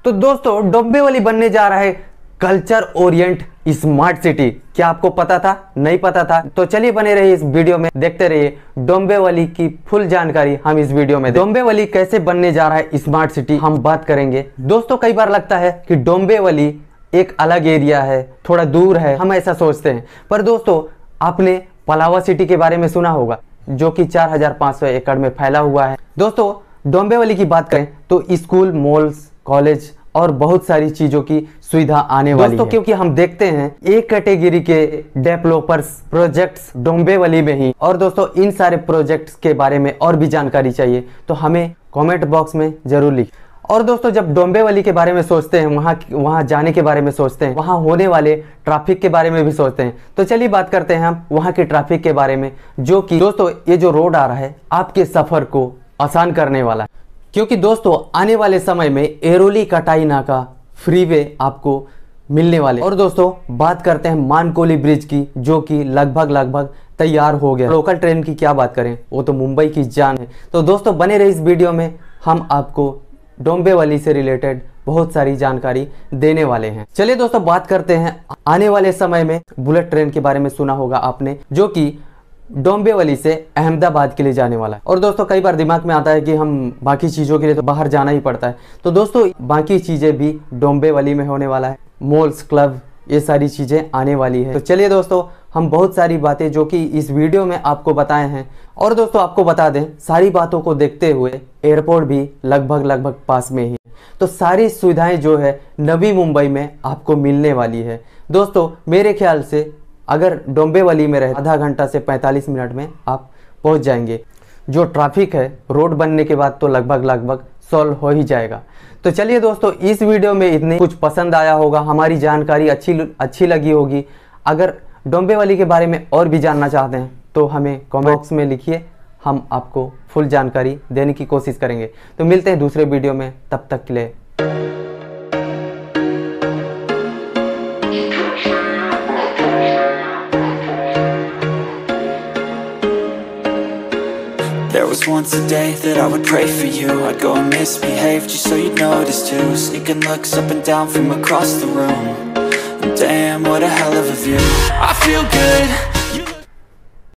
तो दोस्तों डोंबिवली बनने जा रहा है कल्चर ओरिएंट स्मार्ट सिटी। क्या आपको पता था? नहीं पता था? तो चलिए बने रहिए इस वीडियो में, देखते रहिए डोंबिवली की फुल जानकारी हम इस वीडियो में। डोंबिवली कैसे बनने जा रहा है स्मार्ट सिटी हम बात करेंगे। दोस्तों कई बार लगता है कि डोंबिवली एक अलग एरिया है, थोड़ा दूर है, हम ऐसा सोचते हैं। पर दोस्तों आपने पलावा सिटी के बारे में सुना होगा, जो कि 4500 एकड़ में फैला हुआ है। दोस्तों डोंबिवली की बात करें तो स्कूल, मॉल्स, कॉलेज और बहुत सारी चीजों की सुविधा आने वाली है। क्योंकि हम देखते हैं एक कैटेगरी के डेवलपर्स प्रोजेक्ट्स डोंबिवली में ही। और दोस्तों इन सारे प्रोजेक्ट्स के बारे में और भी जानकारी चाहिए तो हमें कमेंट बॉक्स में जरूर लिखें। और दोस्तों जब डोंबिवली के बारे में सोचते हैं, वहाँ जाने के बारे में सोचते हैं, वहाँ होने वाले ट्रैफिक के बारे में भी सोचते हैं। तो चलिए बात करते हैं हम वहाँ के ट्रैफिक के बारे में, जो कि दोस्तों ये जो रोड आ रहा है आपके सफर को आसान करने वाला है। क्योंकि दोस्तों आने वाले समय में एरोली कटाई नाका फ्रीवे आपको मिलने वाले। और दोस्तों बात करते हैं मानकोली ब्रिज की, जो कि लगभग तैयार हो गया। लोकल ट्रेन की क्या बात करें, वो तो मुंबई की जान है। तो दोस्तों बने रहे इस वीडियो में, हम आपको डोंबिवली से रिलेटेड बहुत सारी जानकारी देने वाले हैं। चलिए दोस्तों बात करते हैं आने वाले समय में बुलेट ट्रेन के बारे में सुना होगा आपने, जो कि डोंबिवली से अहमदाबाद के लिए जाने वाला है। और दोस्तों कई बार दिमाग में आता है कि हम बाकी चीज़ों के लिए तो बाहर जाना ही पड़ता है। तो दोस्तों बाकी चीज़ें भी डोंबिवली में होने वाला है, मॉल्स, क्लब, ये सारी चीज़ें आने वाली है। तो चलिए दोस्तों हम बहुत सारी बातें जो कि इस वीडियो में आपको बताए हैं। और दोस्तों आपको बता दें, सारी बातों को देखते हुए एयरपोर्ट भी लगभग पास में ही, तो सारी सुविधाएं जो है नवी मुंबई में आपको मिलने वाली है। दोस्तों मेरे ख्याल से अगर डोंबिवली में रहे आधा घंटा से 45 मिनट में आप पहुंच जाएंगे। जो ट्रैफिक है रोड बनने के बाद तो लगभग सॉल्व हो ही जाएगा। तो चलिए दोस्तों इस वीडियो में इतने कुछ पसंद आया होगा, हमारी जानकारी अच्छी लगी होगी। अगर डोंबिवली के बारे में और भी जानना चाहते हैं तो हमें कमेंट बॉक्स में लिखिए, हम आपको फुल जानकारी देने की कोशिश करेंगे। तो मिलते हैं दूसरे वीडियो में, तब तक के लिए। There was once a day that I would pray for you. I'd go and misbehave just so you'd notice too. Sneaking looks up and down from across the room. Damn, what a hell of a view. I feel good